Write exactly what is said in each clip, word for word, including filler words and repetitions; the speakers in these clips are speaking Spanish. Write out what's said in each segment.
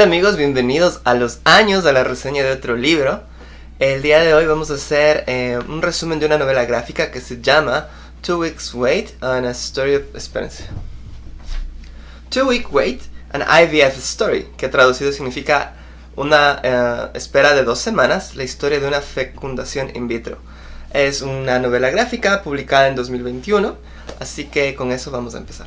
Amigos, bienvenidos a los años a la reseña de otro libro. El día de hoy vamos a hacer eh, un resumen de una novela gráfica que se llama Two Weeks Wait and a Story of... Espérense. Two Week Wait, an I V F Story, que traducido significa una eh, espera de dos semanas, la historia de una fecundación in vitro. Es una novela gráfica publicada en dos mil veintiuno, así que con eso vamos a empezar.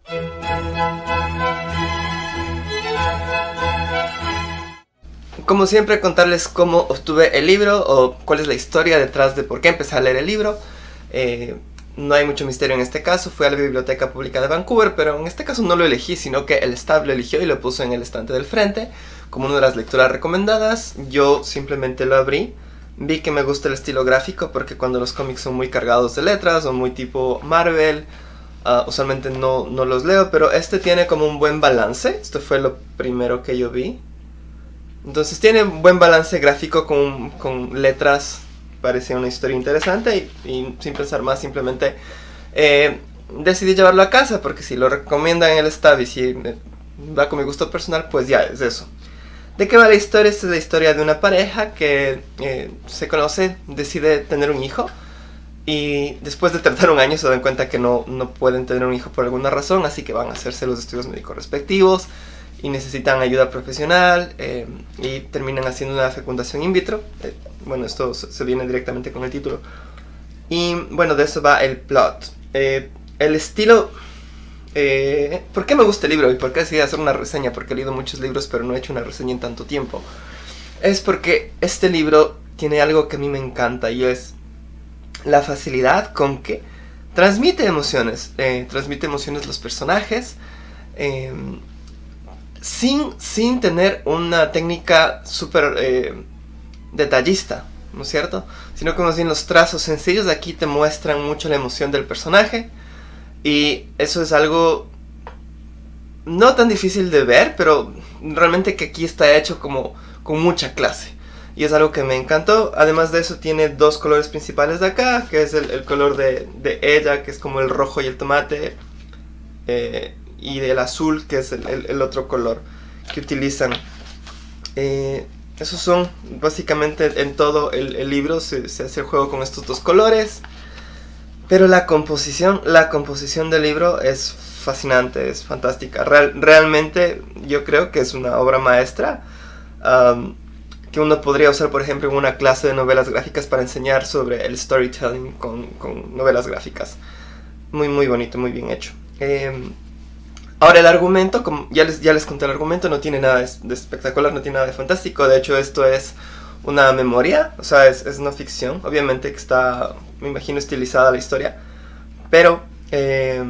Como siempre, contarles cómo obtuve el libro o cuál es la historia detrás de por qué empecé a leer el libro. Eh, no hay mucho misterio en este caso, fui a la Biblioteca Pública de Vancouver, pero en este caso no lo elegí, sino que el staff lo eligió y lo puso en el estante del frente como una de las lecturas recomendadas. Yo simplemente lo abrí, vi que me gusta el estilo gráfico porque cuando los cómics son muy cargados de letras o muy tipo Marvel, uh, usualmente no, no los leo, pero este tiene como un buen balance. Esto fue lo primero que yo vi. Entonces tiene un buen balance gráfico con, con letras, parecía una historia interesante y, y sin pensar más simplemente eh, decidí llevarlo a casa porque si lo recomiendan en el staff y si va con mi gusto personal, pues ya es eso. ¿De qué va la historia? Esta es la historia de una pareja que eh, se conoce, decide tener un hijo y después de tratar un año se dan cuenta que no, no pueden tener un hijo por alguna razón, así que van a hacerse los estudios médicos respectivos y necesitan ayuda profesional eh, y terminan haciendo una fecundación in vitro. Eh, bueno, esto se viene directamente con el título. Y bueno, de eso va el plot. Eh, el estilo... Eh, ¿Por qué me gusta el libro y por qué decidí hacer una reseña? Porque he leído muchos libros pero no he hecho una reseña en tanto tiempo. Es porque este libro tiene algo que a mí me encanta y es la facilidad con que transmite emociones. Eh, transmite emociones los personajes. Eh, Sin, sin tener una técnica súper eh, detallista, ¿no es cierto? Sino como si en los trazos sencillos de aquí te muestran mucho la emoción del personaje. Y eso es algo no tan difícil de ver, pero realmente que aquí está hecho como con mucha clase. Y es algo que me encantó. Además de eso tiene dos colores principales de acá, que es el, el color de, de ella, que es como el rojo y el tomate. Eh... y del azul, que es el, el, el otro color que utilizan. Eh, esos son básicamente en todo el, el libro, se, se hace el juego con estos dos colores. Pero la composición, la composición del libro es fascinante, es fantástica. Real, realmente yo creo que es una obra maestra um, que uno podría usar, por ejemplo, en una clase de novelas gráficas para enseñar sobre el storytelling con, con novelas gráficas. Muy, muy bonito, muy bien hecho. Eh, Ahora el argumento, como ya les, ya les conté el argumento, no tiene nada de, de espectacular, no tiene nada de fantástico. De hecho esto es una memoria, o sea, es, es no ficción. Obviamente que está, me imagino, estilizada la historia. Pero, eh,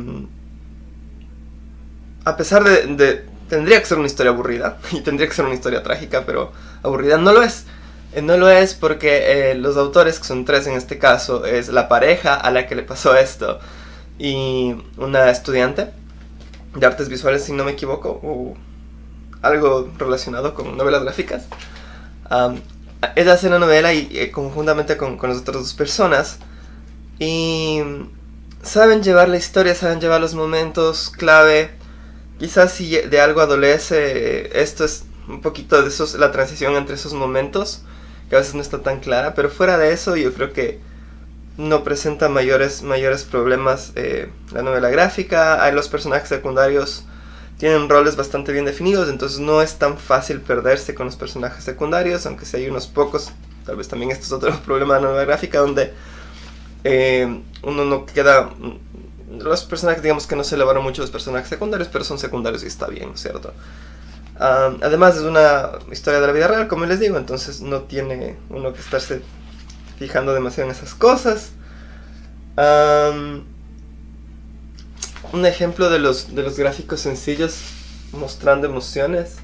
a pesar de, de... Tendría que ser una historia aburrida, y tendría que ser una historia trágica, pero aburrida no lo es. Eh, no lo es porque eh, los autores, que son tres en este caso, es la pareja a la que le pasó esto y una estudiante de artes visuales, si no me equivoco, o algo relacionado con novelas gráficas. Um, ella hace la novela y, y conjuntamente con, con las otras dos personas, y saben llevar la historia, saben llevar los momentos clave. Quizás si de algo adolece, esto es un poquito de esos, la transición entre esos momentos, que a veces no está tan clara, pero fuera de eso yo creo que no presenta mayores, mayores problemas eh, la novela gráfica. Hay los personajes secundarios tienen roles bastante bien definidos, entonces no es tan fácil perderse con los personajes secundarios, aunque sí hay unos pocos. Tal vez también esto es otro problema de la novela gráfica, donde eh, uno no queda... Los personajes, digamos que no se elevaron mucho los personajes secundarios, pero son secundarios y está bien, ¿no es cierto? Um, además es una historia de la vida real, como les digo, entonces no tiene uno que estarse fijando demasiado en esas cosas. Um, un ejemplo de los, de los gráficos sencillos mostrando emociones.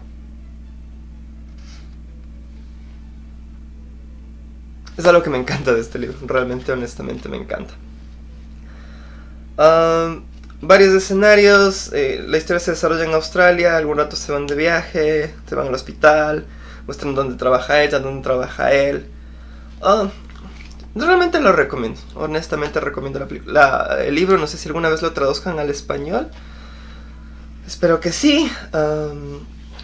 Es algo que me encanta de este libro, realmente, honestamente me encanta. Um, varios escenarios, eh, la historia se desarrolla en Australia, algún rato se van de viaje, se van al hospital, muestran dónde trabaja ella, dónde trabaja él. Oh, realmente lo recomiendo, honestamente recomiendo la la, el libro. No sé si alguna vez lo traduzcan al español, espero que sí. Um,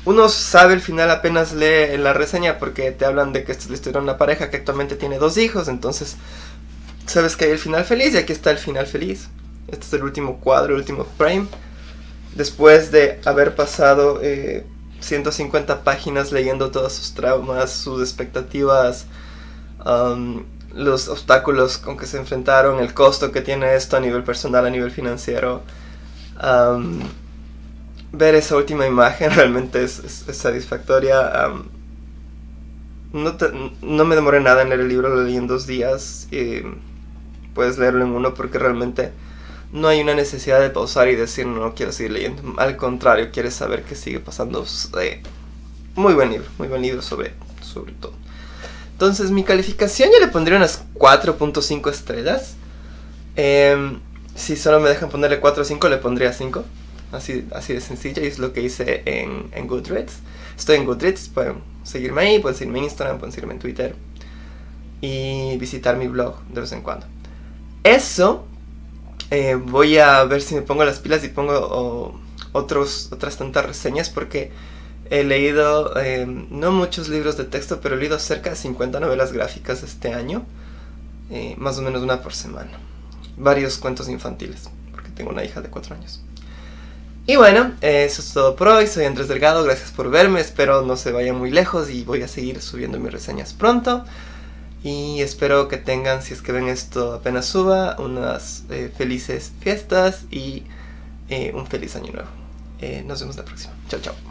uno sabe el final apenas lee en la reseña, porque te hablan de que esta es la historia de una pareja que actualmente tiene dos hijos, entonces sabes que hay el final feliz y aquí está el final feliz. Este es el último cuadro, el último frame. Después de haber pasado eh, ciento cincuenta páginas leyendo todos sus traumas, sus expectativas, um, los obstáculos con que se enfrentaron, el costo que tiene esto a nivel personal, a nivel financiero. Um, ver esa última imagen realmente es, es, es satisfactoria. Um, no, te, no me demoré nada en leer el libro, lo leí en dos días. Y puedes leerlo en uno porque realmente no hay una necesidad de pausar y decir no, no quiero seguir leyendo. Al contrario, quieres saber qué sigue pasando. Eh, muy buen libro, muy buen libro sobre, sobre todo. Entonces mi calificación yo le pondría unas cuatro punto cinco estrellas. Eh, si solo me dejan ponerle cuatro o cinco le pondría cinco. Así, así de sencilla, y es lo que hice en, en Goodreads. Estoy en Goodreads, pueden seguirme ahí, pueden seguirme en Instagram, pueden seguirme en Twitter. Y visitar mi blog de vez en cuando. Eso, eh, voy a ver si me pongo las pilas y pongo oh, otros, otras tantas reseñas, porque he leído eh, no muchos libros de texto, pero he leído cerca de cincuenta novelas gráficas este año. Eh, más o menos una por semana. Varios cuentos infantiles, porque tengo una hija de cuatro años. Y bueno, eso es todo por hoy. Soy Andrés Delgado, gracias por verme. Espero no se vaya muy lejos y voy a seguir subiendo mis reseñas pronto. Y espero que tengan, si es que ven esto apenas suba, unas eh, felices fiestas y eh, un feliz año nuevo. Eh, nos vemos la próxima. Chao, chao.